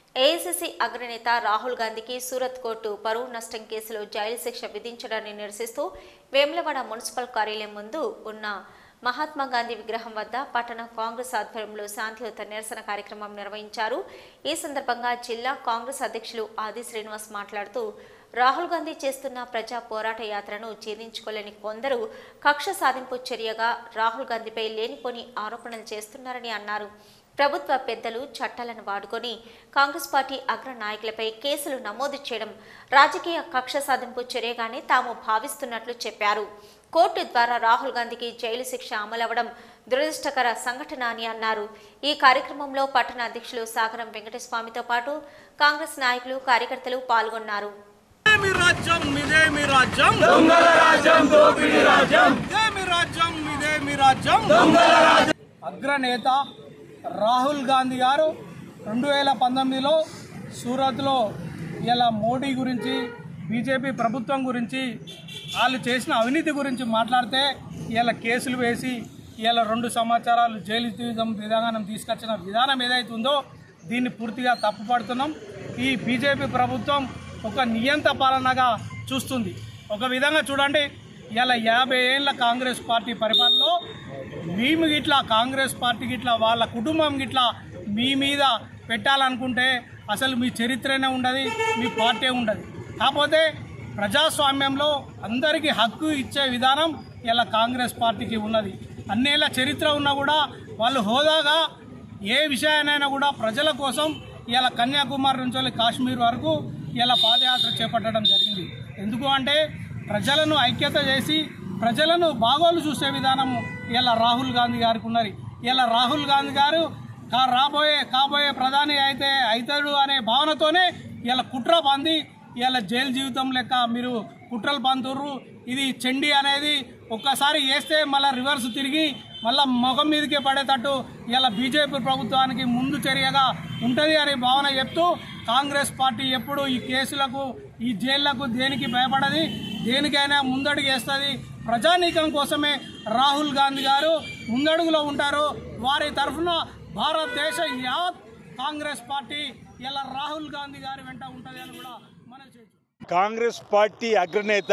AICC అగ్రనేత రాహుల్ గాంధీకి Surat court పరువు నష్టం కేసులో జైలు శిక్ష విధించడాన్ని నిరసిస్తూ వేములవాడ మున్సిపల్ కార్యాలయం ముందు ఉన్న మహాత్మా గాంధీ విగ్రహం వద్ద పట్టణ కాంగ్రెస్ ఆధ్వర్యంలో శాంతియుత నిరసన కార్యక్రమం నిర్వహించారు. ఈ సందర్భంగా జిల్లా కాంగ్రెస్ అధ్యక్షులు ఆది శ్రీనివాస్ మాట్లాడుతూ రాహుల్ గాంధీ చేస్తున్న ప్రజా పోరాట యాత్రను జీర్ణించుకోలేని కొందరు కక్ష సాధింపు చర్యగా రాహుల్ గాంధీపై లేనిపోని ఆరోపణలు చేస్తున్నారని అన్నారు. ప్రభుత్వ పెద్దలు చట్టాలను వాడుకొని కాంగ్రెస్ పార్టీ అగ్ర నాయకులపై కేసులు నమోదు చేయడం రాజకీయ కక్ష సాధింపు చర్యగానే తాము భావిస్తున్నట్లు చెప్పారు. కోర్టు ద్వారా రాహుల్ గాంధీకి జైలు శిక్ష అమలవడం దురదృష్టకర సంఘటన అని అన్నారు. ఈ కార్యక్రమంలో పట్టణ అధ్యక్షులు సాగరం వెంకటస్వామితో పాటు కాంగ్రెస్ నాయకులు కార్యకర్తలు పాల్గొన్నారు. అగ్రనేత రాహుల్ గాంధీ గారు 2019లో సూరత్లో ఇలా మోడీ గురించి బీజేపీ ప్రభుత్వం గురించి వాళ్ళు చేసిన అవినీతి గురించి మాట్లాడితే ఇలా కేసులు వేసి ఇలా 2 సంవత్సరాలు జైలు విధానం తీసుకొచ్చిన విధానం ఏదైతే ఉందో దీన్ని పూర్తిగా తప్పుపడుతున్నాం. ఈ బీజేపీ ప్రభుత్వం ఒక నియంత పాలనగా చూస్తుంది. ఒక విధంగా చూడండి, ఇలా 50 ఏళ్ళ కాంగ్రెస్ పార్టీ పరిపాలనలో మేము గిట్లా కాంగ్రెస్ పార్టీ గిట్లా వాళ్ళ కుటుంబం గిట్లా మీ మీద పెట్టాలనుకుంటే అసలు మీ చరిత్రనే ఉండదు, మీ పార్టీ ఉండదు. కాకపోతే ప్రజాస్వామ్యంలో అందరికీ హక్కు ఇచ్చే విధానం ఇలా కాంగ్రెస్ పార్టీకి ఉన్నది. అన్నేళ్ళ చరిత్ర ఉన్నా కూడా వాళ్ళు హోదాగా ఏ విషయానైనా కూడా ప్రజల కోసం ఇలా కన్యాకుమారి నుంచి కాశ్మీర్ వరకు ఇలా పాదయాత్ర చేపట్టడం జరిగింది. ఎందుకు అంటే ప్రజలను ఐక్యత చేసి ప్రజలను బాగోలు చూసే విధానం ఇలా రాహుల్ గాంధీ గారికి ఉన్నది. ఇలా రాహుల్ గాంధీ గారు కాబోయే ప్రధాని అవుతాడు అనే భావనతోనే ఇలా కుట్ర పంది ఇలా జైలు జీవితం లెక్క మీరు కుట్రలు పంతుర్రు. ఇది చెండి అనేది ఒక్కసారి వేస్తే మళ్ళీ రివర్స్ తిరిగి మళ్ళీ ముఖం మీదకే పడేటట్టు ఇలా బీజేపీ ప్రభుత్వానికి ముందు చర్యగా ఉంటుంది అనే భావన చెప్తూ కాంగ్రెస్ పార్టీ ఎప్పుడు ఈ కేసులకు ఈ జైళ్లకు దేనికి భయపడది, దేనికైనా ముందడుగు వేస్తుంది. ప్రజానీకం కోసమే రాహుల్ గాంధీ గారు ముందడుగులో ఉంటారు. వారి తరఫున భారతదేశ యావత్ కాంగ్రెస్ పార్టీ ఇలా రాహుల్ గాంధీ గారి వెంట ఉంటుంది అని కూడా మనం చేయొచ్చు. కాంగ్రెస్ పార్టీ అగ్రనేత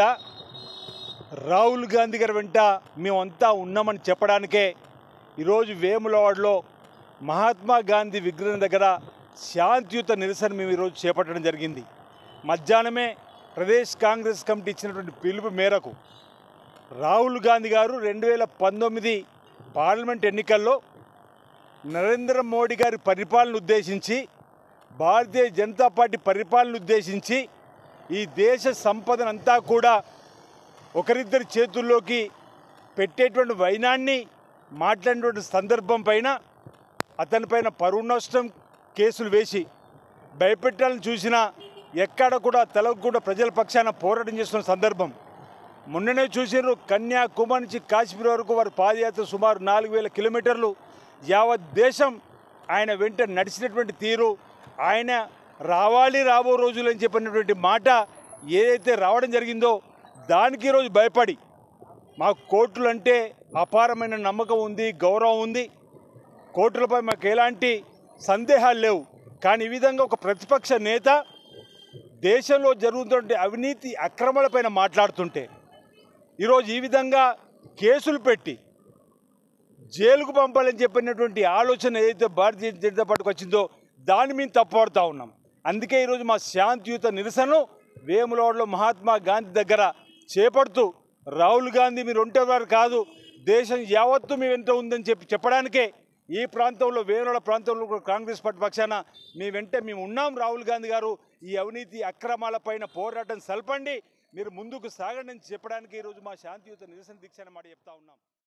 రాహుల్ గాంధీ గారి వెంట మేమంతా ఉన్నామని చెప్పడానికే ఈరోజు వేములవాడలో మహాత్మా గాంధీ విగ్రహం దగ్గర శాంతియుత నిరసన మేము ఈరోజు చేపట్టడం జరిగింది. మధ్యాహ్నమే ప్రదేశ్ కాంగ్రెస్ కమిటీ ఇచ్చినటువంటి పిలుపు మేరకు రాహుల్ గాంధీ గారు 2019 పార్లమెంట్ ఎన్నికల్లో నరేంద్ర మోడీ గారి పరిపాలన ఉద్దేశించి భారతీయ జనతా పార్టీ పరిపాలన ఉద్దేశించి ఈ దేశ సంపదనంతా కూడా ఒకరిద్దరి చేతుల్లోకి పెట్టేటువంటి వైనాన్ని మాట్లాడినటువంటి సందర్భం పైన అతనిపైన పరువు నష్టం కేసులు వేసి భయపెట్టాలని చూసినా ఎక్కడ కూడా తలకు కూడా ప్రజల పక్షాన పోరాటం చేస్తున్న సందర్భం. మొన్ననే చూసారు, కన్యాకుమారి నుంచి కాశ్మీర్ వరకు వారి పాదయాత్ర సుమారు 4000 కిలోమీటర్లు యావత్ దేశం ఆయన వెంట నడిచినటువంటి తీరు, ఆయన రాబో రోజులు అని చెప్పినటువంటి మాట ఏదైతే రావడం జరిగిందో దానికి ఈరోజు భయపడి మాకు కోర్టులు అంటే అపారమైన నమ్మకం ఉంది, గౌరవం ఉంది, కోర్టులపై మాకు ఎలాంటి సందేహాలు లేవు. కానీ ఈ విధంగా ఒక ప్రతిపక్ష నేత దేశంలో జరుగుతున్న అవినీతి అక్రమాలపైన మాట్లాడుతుంటే ఈరోజు ఈ విధంగా కేసులు పెట్టి జైలుకు పంపాలని చెప్పినటువంటి ఆలోచన ఏదైతే భారతీయ జనతా పార్టీకి వచ్చిందో దాన్ని మేము తప్పుపడుతూ ఉన్నాం. అందుకే ఈరోజు మా శాంతియుత నిరసనను వేములవాడలో మహాత్మా గాంధీ దగ్గర చేపడుతూ రాహుల్ గాంధీ మీరు ఒంటరివారు కాదు, దేశం యావత్తు మీ వెంట ఉందని చెప్పడానికే ఈ ప్రాంతంలో వేములవాడ ప్రాంతంలో కాంగ్రెస్ పార్టీ పక్షాన మీ వెంట మేము ఉన్నాం. రాహుల్ గాంధీ గారు ఈ అవినీతి అక్రమాలపైన పోరాటం సల్పండి, మీరు ముందుకు సాగండి అని చెప్పడానికి ఈరోజు మా శాంతియుత నిరసన దీక్ష మాట చెప్తా ఉన్నాం.